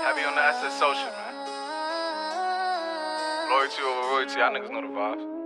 Heavy on the SS social, man. Loyalty over royalty, y'all niggas know the vibes.